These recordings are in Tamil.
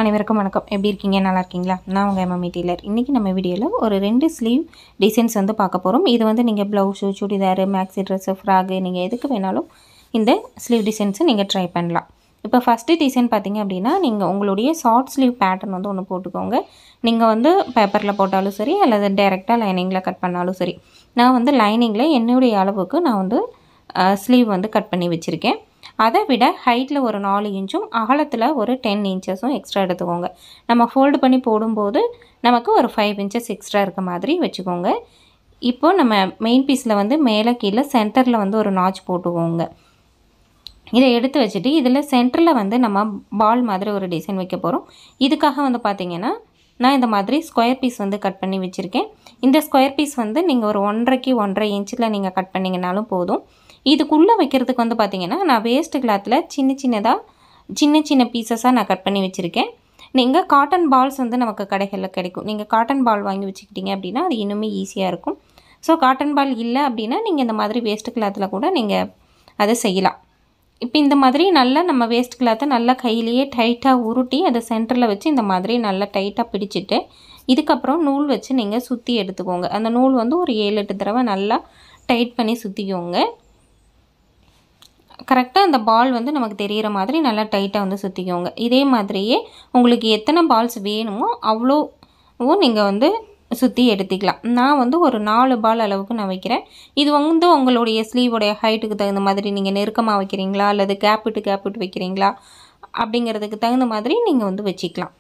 அனைவருக்கும் வணக்கம். எப்படி இருக்கீங்க? நல்லா இருக்கீங்களா? நான் உங்கள் எம்எம்இ டெய்லர். இன்றைக்கி நம்ம வீடியோவில் ஒரு 2 ஸ்லீவ் டிசைன்ஸ் வந்து பார்க்க போகிறோம். இது வந்து நீங்கள் blouse, churidar, maxi dress, frock நீங்கள் எதுக்கு வேணாலும் இந்த ஸ்லீவ் டிசைன்ஸை நீங்கள் ட்ரை பண்ணலாம். இப்போ ஃபஸ்ட்டு டிசைன் பார்த்தீங்க அப்படின்னா, நீங்கள் உங்களுடைய ஷார்ட் ஸ்லீவ் பேட்டர்ன் வந்து ஒன்று போட்டுக்கோங்க. நீங்கள் வந்து பேப்பரில் போட்டாலும் சரி, அல்லது டைரெக்டாக லைனிங்கில் கட் பண்ணாலும் சரி. நான் வந்து லைனிங்கில் என்னுடைய அளவுக்கு நான் வந்து ஸ்லீவ் வந்து கட் பண்ணி வச்சுருக்கேன். அதை விட ஹைட்டில் ஒரு 4 இன்ச்சும் அகலத்தில் ஒரு 10 இன்ச்சஸும் எக்ஸ்ட்ரா எடுத்துக்கோங்க. நம்ம ஃபோல்டு பண்ணி போடும்போது நமக்கு ஒரு 5 இன்ச்சஸ் எக்ஸ்ட்ரா இருக்க மாதிரி வச்சுக்கோங்க. இப்போது நம்ம மெயின் பீஸில் வந்து மேலே கீழே சென்டரில் வந்து ஒரு நாச் போட்டுக்கோங்க. இதை எடுத்து வச்சுட்டு இதில் சென்டரில் வந்து நம்ம பால் மாதிரி ஒரு டிசைன் வைக்க போகிறோம். இதுக்காக வந்து பார்த்திங்கன்னா நான் இந்த மாதிரி ஸ்கொயர் பீஸ் வந்து கட் பண்ணி வச்சுருக்கேன். இந்த ஸ்கொயர் பீஸ் வந்து நீங்கள் ஒரு 1.5க்கு 1.5 இன்ச்சில் நீங்கள் கட் பண்ணிங்கனாலும் போதும். இதுக்குள்ளே வைக்கிறதுக்கு வந்து பார்த்திங்கன்னா நான் வேஸ்ட் கிளாத்தில் சின்ன சின்ன பீசஸாக நான் கட் பண்ணி வச்சுருக்கேன். நீங்கள் காட்டன் பால்ஸ் வந்து நமக்கு கடைகளில் கிடைக்கும். நீங்கள் காட்டன் பால் வாங்கி வச்சுக்கிட்டீங்க அப்படின்னா அது இன்னுமே ஈஸியாக இருக்கும். ஸோ காட்டன் பால் இல்லை அப்படின்னா நீங்கள் இந்த மாதிரி வேஸ்ட் கிளாத்தில் கூட நீங்கள் அதை செய்யலாம். இப்போ இந்த மாதிரி நல்லா நம்ம வேஸ்ட் கிளாத்தை நல்லா கையிலேயே டைட்டாக உருட்டி அதை சென்டரில் வச்சு இந்த மாதிரி நல்லா டைட்டாக பிடிச்சிட்டு இதுக்கப்புறம் நூல் வச்சு நீங்கள் சுற்றி எடுத்துக்கோங்க. அந்த நூல் வந்து ஒரு 7-8 தடவை நல்லா டைட் பண்ணி சுற்றிக்கோங்க. கரெக்டாக அந்த பால் வந்து நமக்கு தெரிகிற மாதிரி நல்லா டைட்டாக வந்து சுற்றிக்கோங்க. இதே மாதிரியே உங்களுக்கு எத்தனை பால்ஸ் வேணுமோ அவ்வளோவும் நீங்கள் வந்து சுற்றி எடுத்துக்கலாம். நான் வந்து ஒரு 4 பால் அளவுக்கு நான் வைக்கிறேன். இது வந்து உங்களுடைய ஸ்லீவோடைய ஹைட்டுக்கு தகுந்த மாதிரி நீங்கள் நெருக்கமாக வைக்கிறீங்களா அல்லது கேப் விட்டு வைக்கிறீங்களா அப்படிங்கிறதுக்கு தகுந்த மாதிரி நீங்கள் வந்து வச்சுக்கலாம்.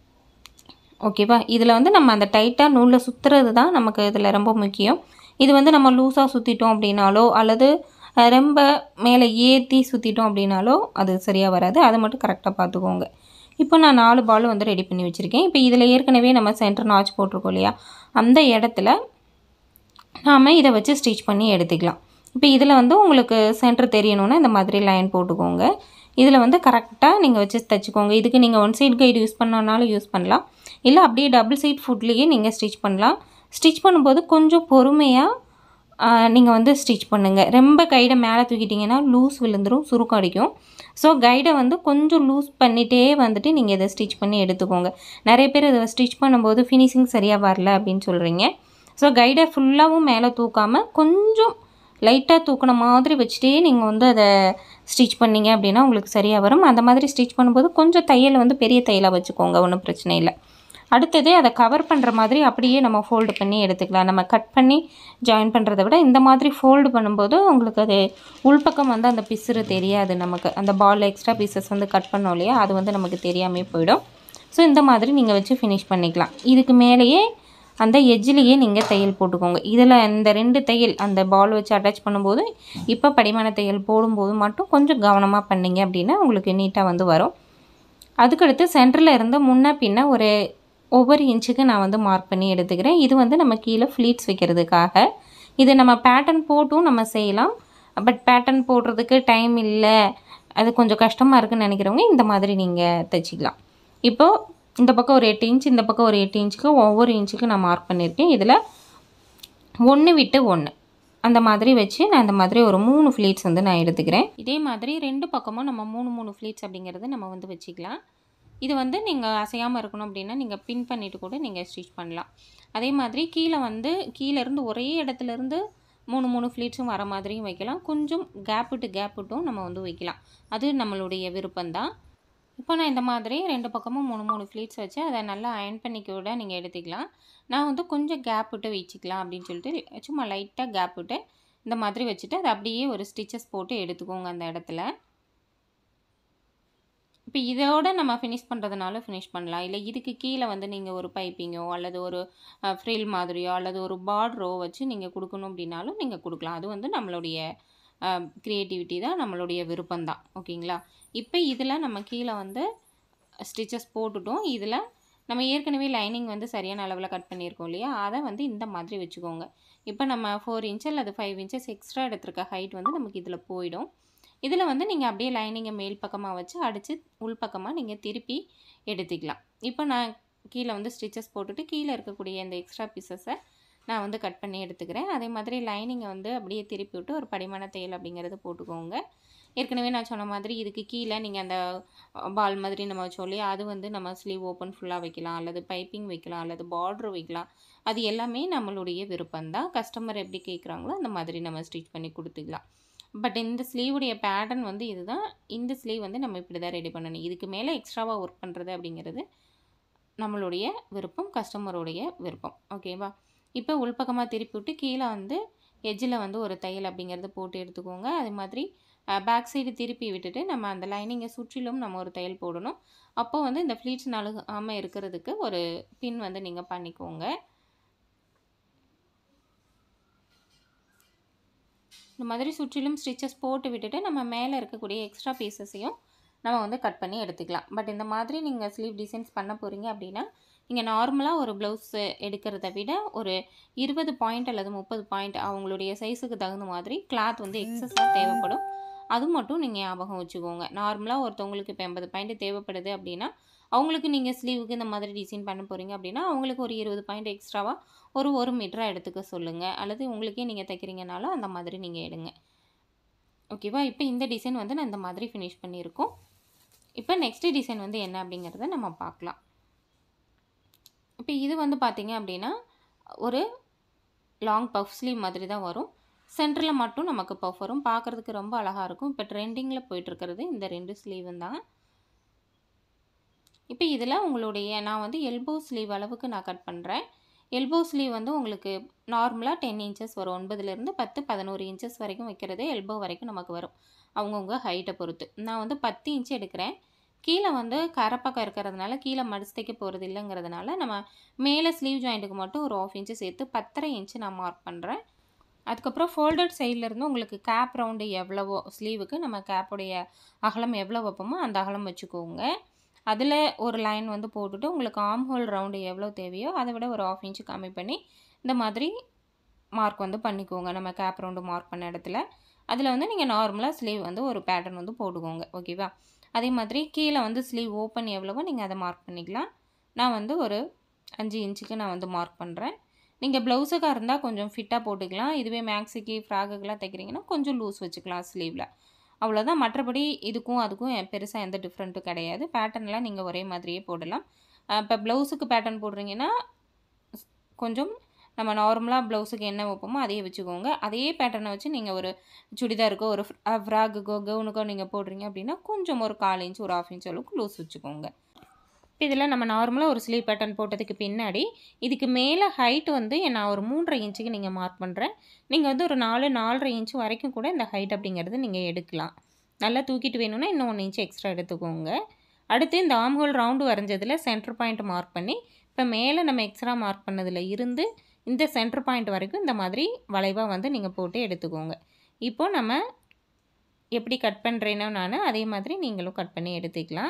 ஓகேவா? இதில் வந்து நம்ம அந்த டைட்டாக நூலில் சுற்றுறது தான் நமக்கு இதில் ரொம்ப முக்கியம். இது வந்து நம்ம லூஸாக சுற்றிட்டோம் அப்படின்னாலோ அல்லது ரொம்ப மேலே ஏற்றி சுற்றிட்டோம் அப்படின்னாலோ அது சரியாக வராது. அதை மட்டும் கரெக்டாக பார்த்துக்கோங்க. இப்போ நான் 4 பால் வந்து ரெடி பண்ணி வச்சுருக்கேன். இப்போ இதில் ஏற்கனவே நம்ம சென்டர் நாச் போட்டிருக்கோம் இல்லையா, அந்த இடத்துல நாம் இதை வச்சு ஸ்டிச் பண்ணி எடுத்துக்கலாம். இப்போ இதில் வந்து உங்களுக்கு சென்டர் தெரியணுன்னா இந்த மாதிரி லைன் போட்டுக்கோங்க. இதில் வந்து கரெக்டாக நீங்கள் வச்சு தைச்சிக்கோங்க. இதுக்கு நீங்கள் 1 சைடு கைடு யூஸ் பண்ணனாலும் யூஸ் பண்ணலாம், இல்லை அப்படியே டபுள் சைட் ஃபுட்லேயே நீங்கள் ஸ்டிச் பண்ணலாம். ஸ்டிச் பண்ணும்போது கொஞ்சம் பொறுமையாக நீங்கள் வந்து ஸ்டிச் பண்ணுங்கள். ரொம்ப கைடை மேலே தூக்கிட்டிங்கன்னா லூஸ் விழுந்துடும், சுருக்கம் அடிக்கும். ஸோ கைடை வந்து கொஞ்சம் லூஸ் பண்ணிகிட்டே வந்துட்டு நீங்கள் இதை ஸ்டிச் பண்ணி எடுத்துக்கோங்க. நிறைய பேர் இதை ஸ்டிச் பண்ணும்போது ஃபினிஷிங் சரியாக வரல அப்படின்னு சொல்கிறீங்க. ஸோ கைடை ஃபுல்லாகவும் மேலே தூக்காமல் கொஞ்சம் லைட்டாக தூக்கின மாதிரி வச்சுட்டே நீங்கள் வந்து அதை ஸ்டிச் பண்ணிங்க அப்படின்னா உங்களுக்கு சரியாக வரும். அந்த மாதிரி ஸ்டிச் பண்ணும்போது கொஞ்சம் தையலை வந்து பெரிய தையலாக வச்சுக்கோங்க, ஒன்றும் பிரச்சனை இல்லை. அடுத்தது அதை கவர் பண்ணுற மாதிரி அப்படியே நம்ம ஃபோல்டு பண்ணி எடுத்துக்கலாம். நம்ம கட் பண்ணி ஜாயின் பண்ணுறதை விட இந்த மாதிரி ஃபோல்டு பண்ணும்போது உங்களுக்கு அது உள்பக்கம் வந்து அந்த பிசுறு தெரியாது. நமக்கு அந்த பால் எக்ஸ்ட்ரா பீசஸ் வந்து கட் பண்ணோம் இல்லையா, அது வந்து நமக்கு தெரியாமே போயிடும். ஸோ இந்த மாதிரி நீங்கள் வச்சு ஃபினிஷ் பண்ணிக்கலாம். இதுக்கு மேலேயே அந்த எஜ்ஜிலேயே நீங்கள் தையல் போட்டுக்கோங்க. இதில் இந்த 2 தையல் அந்த பால் வச்சு அட்டாச் பண்ணும்போது இப்போ படிமான தையல் போடும்போது மட்டும் கொஞ்சம் கவனமாக பண்ணிங்க அப்படின்னா உங்களுக்கு நீட்டாக வந்து வரும். அதுக்கடுத்து சென்டரில் இருந்து முன்ன பின்ன ஒவ்வொரு இன்ச்சுக்கு நான் வந்து மார்க் பண்ணி எடுத்துக்கிறேன். இது வந்து நம்ம கீழே ஃப்ளீட்ஸ் வைக்கிறதுக்காக. இது நம்ம பேட்டர்ன் போட்டும் நம்ம செய்யலாம். பட் பேட்டர்ன் போடுறதுக்கு டைம் இல்லை, அது கொஞ்சம் கஷ்டமாக இருக்குதுன்னு நினைக்கிறவங்க இந்த மாதிரி நீங்கள் தைச்சிக்கலாம். இப்போது இந்த பக்கம் ஒரு 8 இன்ச், இந்த பக்கம் ஒரு 8 இன்ச்சுக்கு ஒவ்வொரு இன்ச்சுக்கு நான் மார்க் பண்ணியிருக்கேன். இதில் 1 விட்டு 1 அந்த மாதிரி வச்சு நான் இந்த மாதிரி ஒரு 3 ஃப்ளீட்ஸ் வந்து நான் எடுத்துக்கிறேன். இதே மாதிரி 2 பக்கமும் நம்ம 3 ஃப்ளீட்ஸ் அப்படிங்கிறது நம்ம வந்து வச்சுக்கலாம். இது வந்து நீங்கள் அசையாமல் இருக்கணும் அப்படின்னா நீங்கள் பின் பண்ணிவிட்டு கூட நீங்கள் ஸ்டிச் பண்ணலாம். அதே மாதிரி கீழேருந்து ஒரே இடத்துலேருந்து 3 ஃப்ளீட்ஸும் வர மாதிரியும் வைக்கலாம். கொஞ்சம் கேப் விட்டும் நம்ம வந்து வைக்கலாம். அது நம்மளுடைய விருப்பம்தான். இப்போ நான் இந்த மாதிரி 2 பக்கமும் 3 ஃப்ளீட்ஸ் வச்சு அதை நல்லா அயன் பண்ணி கூட நீங்கள் எடுத்துக்கலாம். நான் வந்து கொஞ்சம் கேப் விட்டு வச்சுக்கலாம் அப்படின்னு சொல்லிட்டு சும்மா லைட்டாக கேப் விட்டு இந்த மாதிரி வச்சுட்டு அதை அப்படியே ஒரு ஸ்டிச்சஸ் போட்டு எடுத்துக்கோங்க அந்த இடத்துல. இப்போ இதோட நம்ம ஃபினிஷ் பண்ணுறதுனால ஃபினிஷ் பண்ணலாம். இல்லை இதுக்கு கீழே வந்து நீங்கள் ஒரு பைப்பிங்கோ அல்லது ஒரு ஃப்ரில் மாதிரியோ அல்லது ஒரு பார்டரோ வச்சு நீங்கள் கொடுக்கணும் அப்படின்னாலும் நீங்கள் கொடுக்கலாம். அது வந்து நம்மளுடைய க்ரியேட்டிவிட்டி தான், நம்மளுடைய விருப்பம் தான். ஓகேங்களா? இப்போ இதில் நம்ம கீழே வந்து ஸ்டிச்சஸ் போட்டுட்டோம். இதில் நம்ம ஏற்கனவே லைனிங் வந்து சரியான அளவில் கட் பண்ணியிருக்கோம் இல்லையா, அதை வந்து இந்த மாதிரி வச்சுக்கோங்க. இப்போ நம்ம 4 இன்ச் அல்லது 5 இன்ச்சஸ் எக்ஸ்ட்ரா எடுத்துருக்க ஹைட் வந்து நமக்கு இதில் போயிடும். இதில் வந்து நீங்கள் அப்படியே லைனிங்கை மேல் பக்கமாக வச்சு அடித்து உள் பக்கமாக நீங்கள் திருப்பி எடுத்துக்கலாம். இப்போ நான் கீழே வந்து ஸ்டிச்சஸ் போட்டுட்டு கீழே இருக்கக்கூடிய இந்த எக்ஸ்ட்ரா பீசஸை நான் வந்து கட் பண்ணி எடுத்துக்கிறேன். அதே மாதிரி லைனிங்கை வந்து அப்படியே திருப்பி விட்டு ஒரு படிமான தையல் அப்படிங்கிறது போட்டுக்கோங்க. ஏற்கனவே நான் சொன்ன மாதிரி இதுக்கு கீழே நீங்கள் அந்த பால் மாதிரி நம்ம வச்சோம் இல்லையா, அது வந்து நம்ம ஸ்லீவ் ஓப்பன் ஃபுல்லாக வைக்கலாம், அல்லது பைப்பிங் வைக்கலாம், அல்லது பார்டர் வைக்கலாம். அது எல்லாமே நம்மளுடைய விருப்பம்தான். கஸ்டமர் எப்படி கேட்குறாங்களோ அந்த மாதிரி நம்ம ஸ்டிச் பண்ணி கொடுத்துக்கலாம். பட் இந்த ஸ்லீவுடைய பேட்டர்ன் வந்து இதுதான். இந்த ஸ்லீவ் வந்து நம்ம இப்படி தான் ரெடி பண்ணணும். இதுக்கு மேலே எக்ஸ்ட்ராவாக ஒர்க் பண்ணுறது அப்படிங்கிறது நம்மளுடைய விருப்பம், கஸ்டமருடைய விருப்பம். ஓகேவா? இப்போ உள்பக்கமாக திருப்பி விட்டு கீழே வந்து எட்ஜில் வந்து ஒரு தையல் அப்படிங்கிறது போட்டு எடுத்துக்கோங்க. அது மாதிரி பேக் சைடு திருப்பி விட்டுட்டு நம்ம அந்த லைனிங்கை சுற்றிலும் நம்ம ஒரு தையல் போடணும். அப்போ வந்து இந்த ஃப்ளீட்ஸ் நழுகாமல் இருக்கிறதுக்கு ஒரு பின் வந்து நீங்கள் பண்ணிக்கோங்க. இந்த மாதிரி சுற்றிலும் ஸ்டிச்சஸ் போட்டு விட்டுட்டு நம்ம மேலே இருக்கக்கூடிய எக்ஸ்ட்ரா பீசஸையும் நம்ம வந்து கட் பண்ணி எடுத்துக்கலாம். பட் இந்த மாதிரி நீங்கள் ஸ்லீவ் டிசைன்ஸ் பண்ண போகிறீங்க அப்படின்னா நீங்கள் நார்மலாக ஒரு ப்ளவுஸ் எடுக்கிறத விட ஒரு 20 பாயிண்ட் அல்லது 30 பாயிண்ட் அவங்களுடைய சைஸுக்கு தகுந்த மாதிரி கிளாத் வந்து எக்ஸஸாக தேவைப்படும். அது மட்டும் நீங்கள் ஞாபகம் வச்சுக்கோங்க. நார்மலாக ஒருத்தவங்களுக்கு இப்போ 80 பாயிண்ட் தேவைப்படுது அப்படின்னா அவங்களுக்கு நீங்கள் ஸ்லீவுக்கு இந்த மாதிரி டிசைன் பண்ண போகிறீங்க அப்படின்னா அவங்களுக்கு ஒரு 20 பாயிண்ட் எக்ஸ்ட்ராவாக ஒரு மீட்டராக எடுத்துக்க சொல்லுங்கள். அல்லது உங்களுக்கே நீங்கள் தைக்கிறீங்கனாலும் அந்த மாதிரி நீங்கள் எடுங்க. ஓகேவா? இப்போ இந்த டிசைன் வந்து நான் இந்த மாதிரி ஃபினிஷ் பண்ணியிருக்கோம். இப்போ நெக்ஸ்ட் டிசைன் வந்து என்ன அப்படிங்கிறத நம்ம பார்க்கலாம். இப்போ இது வந்து பார்த்திங்க அப்படின்னா ஒரு லாங் பஃப் ஸ்லீவ் மாதிரி தான் வரும். சென்டரில் மட்டும் நமக்கு பஃப் வரும். பார்க்குறதுக்கு ரொம்ப அழகாக இருக்கும். இப்போ ட்ரெண்டிங்கில் போயிட்டுருக்கிறது இந்த 2 ஸ்லீவும் தான். இப்போ இதில் உங்களுடைய நான் வந்து எல்போ ஸ்லீவ் அளவுக்கு நான் கட் பண்ணுறேன். எல்போ ஸ்லீவ் வந்து உங்களுக்கு நார்மலாக 10 இன்ச்சஸ் வரும். 9லேருந்து 10, 11 இன்ச்சஸ் வரைக்கும் வைக்கிறது எல்போ வரைக்கும் நமக்கு வரும். அவங்கவுங்க ஹைட்டை பொறுத்து. நான் வந்து 10 இன்ச்சு எடுக்கிறேன். கீழே வந்து கரப்பக்கம் இருக்கிறதுனால கீழே மடிச்சு தைக்க போகிறது இல்லைங்கிறதுனால நம்ம மேலே ஸ்லீவ் ஜாயிண்ட்டுக்கு மட்டும் ஒரு 1/2 இன்ச்சு சேர்த்து 10.5 இன்ச்சு நான் மார்க் பண்ணுறேன். அதுக்கப்புறம் ஃபோல்டட் சைட்லேருந்து உங்களுக்கு கேப் ரவுண்டு எவ்வளவோ ஸ்லீவுக்கு நம்ம கேப்புடைய அகலம் எவ்வளோ வைப்போமோ அந்த அகலம் வச்சுக்கோங்க. அதில் ஒரு லைன் வந்து போட்டுட்டு உங்களுக்கு ஆர்ம் ஹோல் ரவுண்டு எவ்வளோ தேவையோ அதை விட ஒரு 1/2 இன்ச்சு கம்மி பண்ணி இந்த மாதிரி மார்க் வந்து பண்ணிக்கோங்க. நம்ம கேப் ரவுண்டு மார்க் பண்ண இடத்துல அதில் வந்து நீங்கள் நார்மலாக ஸ்லீவ் வந்து ஒரு பேட்டர்ன் வந்து போட்டுக்கோங்க. ஓகேவா? அதே மாதிரி கீழே வந்து ஸ்லீவ் ஓப்பன் எவ்வளவோ நீங்கள் அதை மார்க் பண்ணிக்கலாம். நான் வந்து ஒரு 5 இன்ச்சுக்கு நான் வந்து மார்க் பண்ணுறேன். நீங்கள் ப்ளவுஸுக்காக இருந்தால் கொஞ்சம் ஃபிட்டாக போட்டுக்கலாம். இதுவே மேக்ஸிக்கு ஃப்ராக்குக்கெலாம் தைக்கிறீங்கன்னா கொஞ்சம் லூஸ் வச்சுக்கலாம் ஸ்லீவில். அவ்வளோதான். மற்றபடி இதுக்கும் அதுக்கும் பெருசாக எந்த டிஃப்ரெண்ட்டும் கிடையாது. பேட்டர்ன்லாம் நீங்கள் ஒரே மாதிரியே போடலாம். இப்போ ப்ளவுஸுக்கு பேட்டர்ன் போடுறீங்கன்னா கொஞ்சம் நம்ம நார்மலாக ப்ளவுஸுக்கு என்ன வைப்போமோ அதையே வச்சுக்கோங்க. அதே பேட்டர்னை வச்சு நீங்கள் ஒரு சுடிதாருக்கோ ஒரு ஃப்ராக்குக்கோ கவுனுக்கோ நீங்கள் போடுறீங்க அப்படின்னா கொஞ்சம் ஒரு 1/4 இன்ச் ஒரு 1/2 இன்ச் அளவுக்கு லூஸ் வச்சுக்கோங்க. இப்போ இதில் நம்ம நார்மலாக ஒரு ஸ்லீவ் பேட்டர்ன் போட்டதுக்கு பின்னாடி இதுக்கு மேலே ஹைட் வந்து நான் ஒரு 3.5 இன்ச்சுக்கு நீங்கள் மார்க் பண்ணுறேன். நீங்கள் வந்து ஒரு 4-4.5 இன்ச் வரைக்கும் கூட இந்த ஹைட் அப்படிங்கிறது நீங்கள் எடுக்கலாம். நல்லா தூக்கிட்டு வேணும்னா இன்னும் 1 இன்ச் எக்ஸ்ட்ரா எடுத்துக்கோங்க. அடுத்து இந்த ஆர்ம் ஹோல் ரவுண்டு வரைஞ்சதில் சென்டர் பாயிண்ட் மார்க் பண்ணி இப்போ மேலே நம்ம எக்ஸ்ட்ரா மார்க் பண்ணதில் இருந்து இந்த சென்டர் பாயிண்ட் வரைக்கும் இந்த மாதிரி வளைவாக வந்து நீங்கள் போட்டு எடுத்துக்கோங்க. இப்போது நம்ம எப்படி கட் பண்ணுறேனோ நான் அதே மாதிரி நீங்களும் கட் பண்ணி எடுத்துக்கலாம்.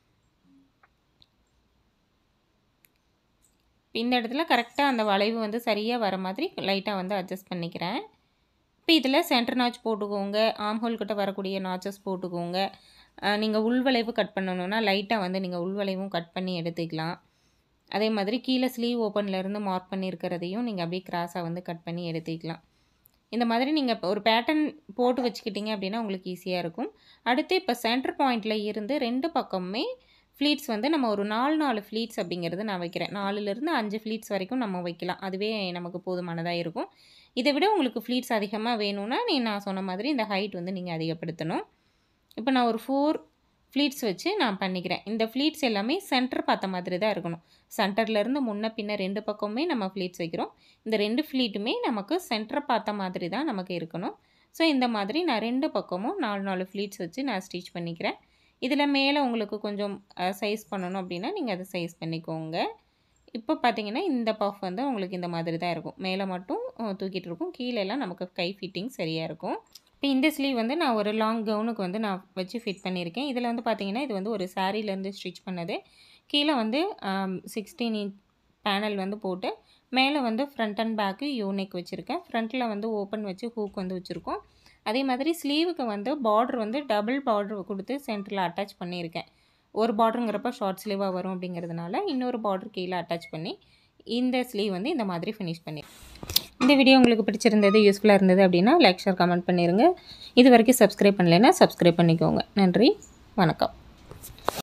இந்த இடத்துல கரெக்டாக அந்த வளைவு வந்து சரியாக வர மாதிரி லைட்டாக வந்து அட்ஜஸ்ட் பண்ணிக்கிறேன். இப்போ இதில் சென்டர் நாச் போட்டுக்கோங்க. ஆர்ம் ஹோல் கிட்ட வரக்கூடிய நாச்சஸ் போட்டுக்கோங்க. நீங்கள் உள்வளைவு கட் பண்ணணுன்னா லைட்டாக வந்து நீங்கள் உள்வளைவும் கட் பண்ணி எடுத்துக்கலாம். அதே மாதிரி கீழே ஸ்லீவ் ஓப்பன்லேருந்து மார்க் பண்ணியிருக்கிறதையும் நீங்கள் அப்படியே கிராஸாக வந்து கட் பண்ணி எடுத்துக்கலாம். இந்த மாதிரி நீங்கள் இப்போ ஒரு பேட்டர்ன் போட்டு வச்சுக்கிட்டிங்க அப்படின்னா உங்களுக்கு ஈஸியாக இருக்கும். அடுத்து இப்போ சென்டர் பாயிண்டில் இருந்து 2 பக்கமுமே ஃப்ளீட்ஸ் வந்து நம்ம ஒரு 4 ஃப்ளீட்ஸ் அப்படிங்கிறது நான் வைக்கிறேன். 4லேருந்து 5 ஃப்ளீட்ஸ் வரைக்கும் நம்ம வைக்கலாம். அதுவே நமக்கு போதுமானதாக இருக்கும். இதை விட உங்களுக்கு ஃப்ளீட்ஸ் அதிகமாக வேணும்னா நான் சொன்ன மாதிரி இந்த ஹைட் வந்து நீங்கள் அதிகப்படுத்தணும். இப்போ நான் ஒரு 4 ஃப்ளீட்ஸ் வச்சு நான் பண்ணிக்கிறேன். இந்த ஃப்ளீட்ஸ் எல்லாமே சென்டர் பார்த்த மாதிரி தான் இருக்கணும். சென்டர்லேருந்து முன்ன பின்ன 2 பக்கமுமே நம்ம ஃப்ளீட்ஸ் வைக்கிறோம். இந்த 2 ஃப்ளீட்டுமே நமக்கு சென்டர் பார்த்த மாதிரி தான் நமக்கு இருக்கணும். ஸோ இந்த மாதிரி நான் 2 பக்கமும் 4 ஃப்ளீட்ஸ் வச்சு நான் ஸ்டிச் பண்ணிக்கிறேன். இதில் மேலே உங்களுக்கு கொஞ்சம் சைஸ் பண்ணணும் அப்படின்னா நீங்கள் அதை சைஸ் பண்ணிக்கோங்க. இப்போ பார்த்தீங்கன்னா இந்த பஃப் வந்து உங்களுக்கு இந்த மாதிரி தான் இருக்கும். மேலே மட்டும் தூக்கிட்டு இருக்கும். கீழெல்லாம் நமக்கு கை ஃபிட்டிங் சரியாக இருக்கும். இப்போ இந்த ஸ்லீவ் வந்து நான் ஒரு லாங் கவுனுக்கு வந்து நான் வச்சு ஃபிட் பண்ணியிருக்கேன். இதில் வந்து பார்த்தீங்கன்னா இது வந்து ஒரு சாரீலேருந்து ஸ்டிச் பண்ணது. கீழே வந்து 16 இன்ச் பேனல் வந்து போட்டு மேலே வந்து ஃப்ரண்ட் அண்ட் பேக்கு யூனெக் வச்சுருக்கேன். ஃப்ரண்ட்டில் வந்து ஓப்பன் வச்சு ஹூக் வந்து வச்சுருக்கோம். அதே மாதிரி ஸ்லீவுக்கு வந்து பார்டர் வந்து டபுள் பார்டர் கொடுத்து சென்டரில் அட்டாச் பண்ணியிருக்கேன். ஒரு பார்டருங்கிறப்ப ஷார்ட் ஸ்லீவாக வரும் அப்படிங்கிறதுனால இன்னொரு பார்டர் கீழே அட்டாச் பண்ணி இந்த ஸ்லீவ் வந்து இந்த மாதிரி ஃபினிஷ் பண்ணியிருக்கேன். இந்த வீடியோ உங்களுக்கு பிடிச்சிருந்தது, யூஸ்ஃபுல்லாக இருந்தது அப்படின்னா லைக், ஷேர், கமெண்ட் பண்ணிடுங்க. இது வரைக்கும் சப்ஸ்கிரைப் பண்ணலைன்னா சப்ஸ்கிரைப் பண்ணிக்கோங்க. நன்றி, வணக்கம்.